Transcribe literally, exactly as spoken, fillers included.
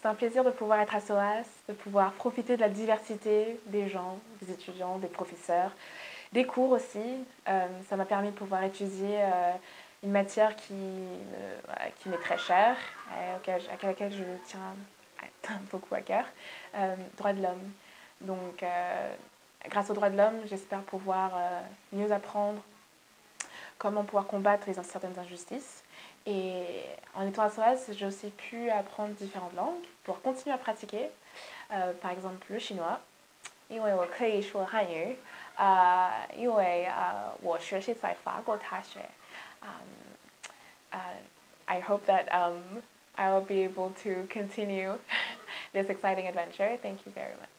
c'est un plaisir de pouvoir être à S O A S, de pouvoir profiter de la diversité des gens, des étudiants, des professeurs, des cours aussi. Euh, ça m'a permis de pouvoir étudier euh, une matière qui, euh, qui m'est très chère, et à laquelle je tiens beaucoup à cœur, euh, droit de l'homme. Donc, euh, grâce aux droits de l'homme, j'espère pouvoir euh, mieux apprendre comment pouvoir combattre les, certaines injustices. Et en étant à S O A S, j'ai aussi pu apprendre différentes langues pour continuer à pratiquer. Euh, par exemple, le chinois. 因为我可以说汉语，呃，因为呃，我学习在法国大学。Um, uh, I hope that um, I will be able to continue this exciting adventure. Thank you very much.